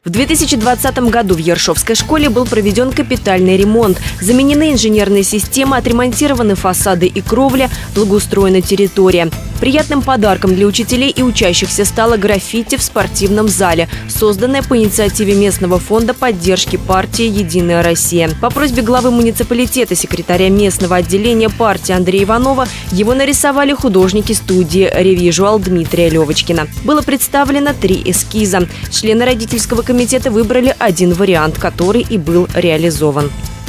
В 2020 году в Ершовской школе был проведен капитальный ремонт. Заменены инженерные системы, отремонтированы фасады и кровля, благоустроена территория. Приятным подарком для учителей и учащихся стало граффити в спортивном зале, созданное по инициативе местного фонда поддержки партии «Единая Россия». По просьбе главы муниципалитета, секретаря местного отделения партии Андрея Иванова, его нарисовали художники студии «Ревижуал» Дмитрия Левочкина. Было представлено 3 эскиза. Члены родительского комитета выбрали один вариант, который и был реализован.